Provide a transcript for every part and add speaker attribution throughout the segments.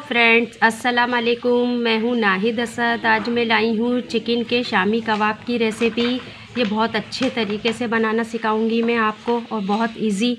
Speaker 1: Friends, अस्सलाम वालेकुम। मैं हूँ नाहिद असद। आज मैं लाई हूँ चिकन के शामी कबाब की रेसिपी। ये बहुत अच्छे तरीके से बनाना सिखाऊंगी मैं आपको और बहुत इजी।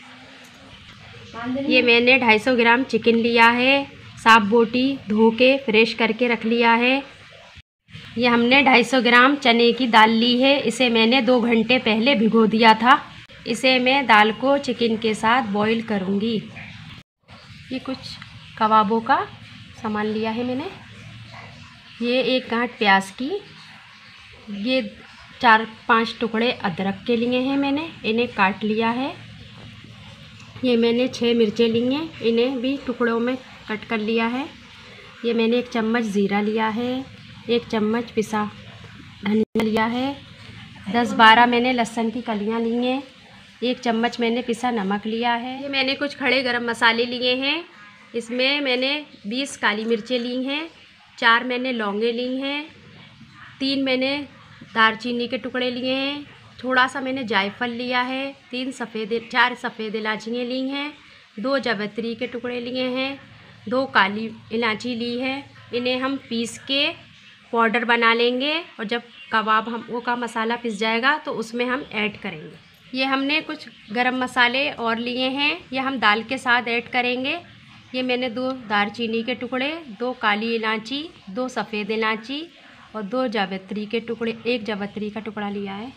Speaker 1: ये मैंने 250 ग्राम चिकन लिया है, साफ बोटी धो के फ्रेश करके रख लिया है। ये हमने 250 ग्राम चने की दाल ली है। इसे मैंने 2 घंटे पहले भिगो दिया था। इसे मैं दाल को चिकन के साथ बॉईल करूँगी। ये कुछ कबाबों का सामान लिया है मैंने। ये 1 गांठ प्याज की, ये 4-5 टुकड़े अदरक के लिए हैं मैंने, इन्हें काट लिया है। ये मैंने 6 मिर्चें ली हैं, इन्हें भी टुकड़ों में कट कर लिया है। ये मैंने 1 चम्मच ज़ीरा लिया है, 1 चम्मच पिसा धनिया लिया है, 10-12 मैंने लहसुन की कलियां ली हैं, 1 चम्मच मैंने पिसा नमक लिया है। ये मैंने कुछ खड़े गरम मसाले लिए हैं। इसमें मैंने 20 काली मिर्चें ली हैं, 4 मैंने लौंगे ली हैं, 3 मैंने दालचीनी के टुकड़े लिए हैं, थोड़ा सा मैंने जायफल लिया है, 4 सफ़ेद इलायचियाँ ली हैं, 2 जावित्री के टुकड़े लिए हैं, 2 काली इलायची ली है। इन्हें हम पीस के पाउडर बना लेंगे और जब कबाब हम का मसाला पिस जाएगा तो उसमें हम ऐड करेंगे। ये हमने कुछ गरम मसाले और लिए हैं, ये हम दाल के साथ ऐड करेंगे। ये मैंने 2 दालचीनी के टुकड़े, 2 काली इलायची, 2 सफ़ेद इलायची और 2 जावित्री के टुकड़े, 1 जावित्री का टुकड़ा लिया है।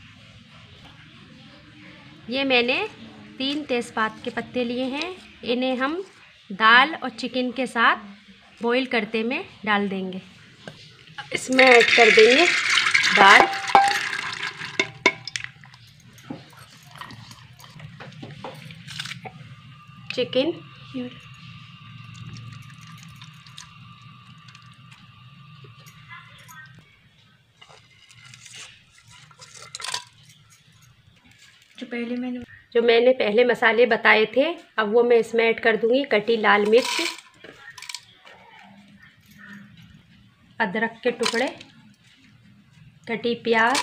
Speaker 1: ये मैंने 3 तेज़पात के पत्ते लिए हैं। इन्हें हम दाल और चिकन के साथ बॉईल करते में डाल देंगे। इसमें ऐड कर देंगे दाल, चिकन, जो मैंने पहले मसाले बताए थे, अब वो मैं इसमें ऐड कर दूंगी। कटी लाल मिर्च, अदरक के टुकड़े, कटी प्याज,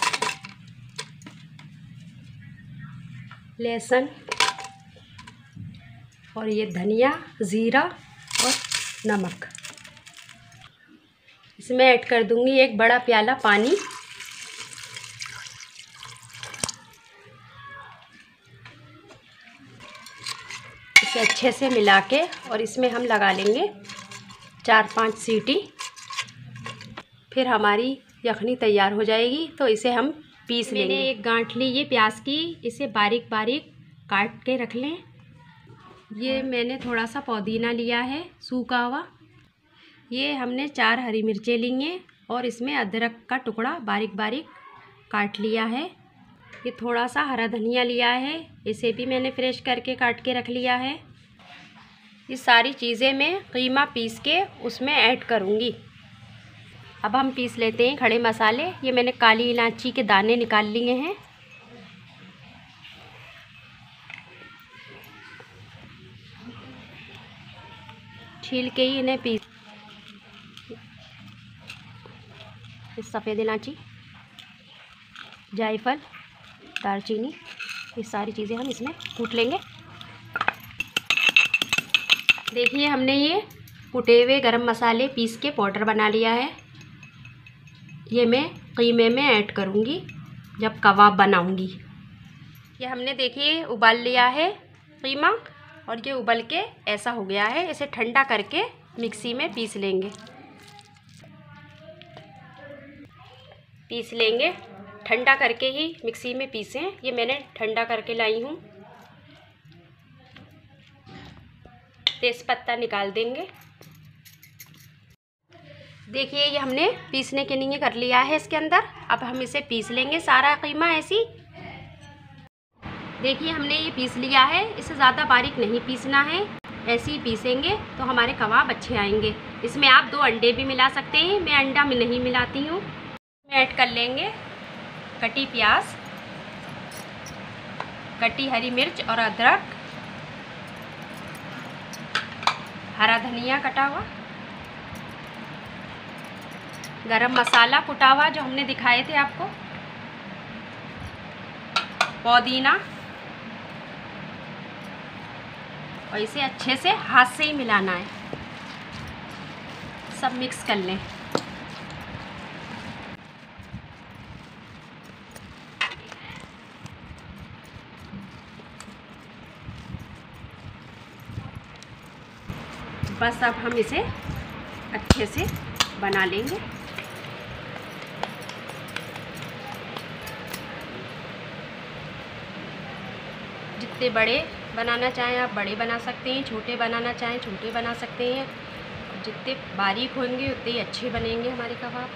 Speaker 1: लहसुन और ये धनिया, ज़ीरा और नमक। इसमें ऐड कर दूंगी 1 बड़ा प्याला पानी। इसे अच्छे से मिला के और इसमें हम लगा लेंगे 4-5 सीटी। फिर हमारी यखनी तैयार हो जाएगी तो इसे हम पीस लेंगे। मैंने 1 गांठ ली ये प्याज की, इसे बारीक बारीक काट के रख लें। ये मैंने थोड़ा सा पुदीना लिया है सूखा हुआ। ये हमने 4 हरी मिर्चें ली हैं और इसमें अदरक का टुकड़ा बारीक बारीक काट लिया है। ये थोड़ा सा हरा धनिया लिया है, इसे भी मैंने फ्रेश करके काट के रख लिया है। ये सारी चीज़ें मैं कीमा पीस के उसमें ऐड करूँगी। अब हम पीस लेते हैं खड़े मसाले। ये मैंने काली इलायची के दाने निकाल लिए हैं। छील के ही इन्हें पीस। सफ़ेद इलायची, जायफल, दालचीनी, ये सारी चीज़ें हम इसमें कूट लेंगे। देखिए हमने ये कुटे हुए गरम मसाले पीस के पाउडर बना लिया है। ये मैं कीमे में ऐड करूँगी जब कबाब बनाऊँगी। ये हमने देखिए उबाल लिया है कीमा और ये उबल के ऐसा हो गया है। इसे ठंडा करके मिक्सी में पीस लेंगे। ठंडा करके ही मिक्सी में पीसें। ये मैंने ठंडा करके लाई हूँ। तेज़पत्ता निकाल देंगे। देखिए ये हमने पीसने के लिए कर लिया है इसके अंदर। अब हम इसे पीस लेंगे सारा कीमा ऐसी। देखिए हमने ये पीस लिया है। इसे ज़्यादा बारीक नहीं पीसना है, ऐसे ही पीसेंगे तो हमारे कबाब अच्छे आएंगे। इसमें आप 2 अंडे भी मिला सकते हैं, मैं अंडा में नहीं मिलाती हूँ। ऐड कर लेंगे कटी प्याज, कटी हरी मिर्च और अदरक, हरा धनिया कटा हुआ, गरम मसाला कुटा हुआ जो हमने दिखाए थे आपको, पुदीना और इसे अच्छे से हाथ से ही मिलाना है। सब मिक्स कर लें। बस अब हम इसे अच्छे से बना लेंगे। जितने बड़े बनाना चाहें आप बड़े बना सकते हैं, छोटे बनाना चाहें छोटे बना सकते हैं। जितने बारीक होंगे उतने ही अच्छे बनेंगे हमारे कबाब।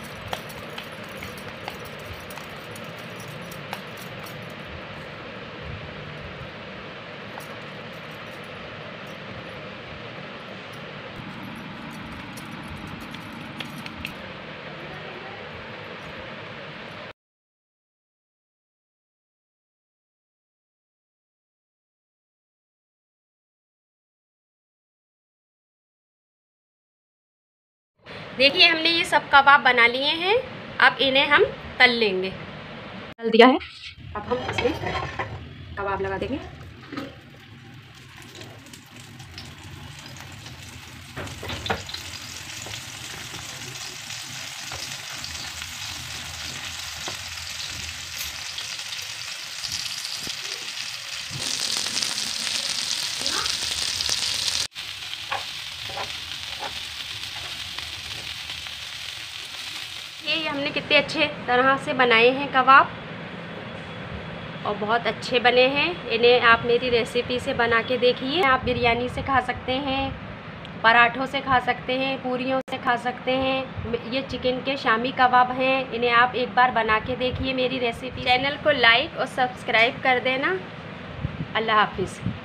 Speaker 1: देखिए हमने ये सब कबाब बना लिए हैं। अब इन्हें हम तल लेंगे। तल दिया है, अब हम इसमें कबाब लगा देंगे। ये हमने कितने अच्छे तरह से बनाए हैं कबाब और बहुत अच्छे बने हैं। इन्हें आप मेरी रेसिपी से बना के देखिए। आप बिरयानी से खा सकते हैं, पराठों से खा सकते हैं, पूरियों से खा सकते हैं। ये चिकन के शामी कबाब हैं। इन्हें आप एक बार बना के देखिए मेरी रेसिपी। चैनल को लाइक और सब्सक्राइब कर देना। अल्लाह हाफिज़।